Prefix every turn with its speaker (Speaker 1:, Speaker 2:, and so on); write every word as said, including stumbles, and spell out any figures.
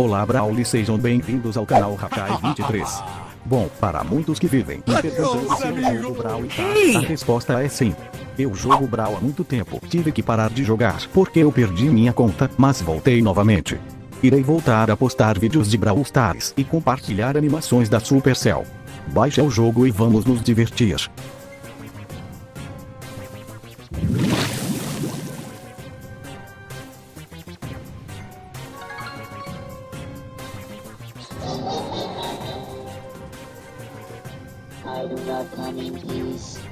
Speaker 1: Olá Brawly, sejam bem-vindos ao canal Hakai vinte e três. Bom, para muitos que vivem me perguntando se eu jogo Brawl, tá? A resposta é sim. Eu jogo Brawl há muito tempo, tive que parar de jogar porque eu perdi minha conta, mas voltei novamente. Irei voltar a postar vídeos de Brawl Stars e compartilhar animações da Supercell. Baixe o jogo e vamos nos divertir.
Speaker 2: I do not come in peace.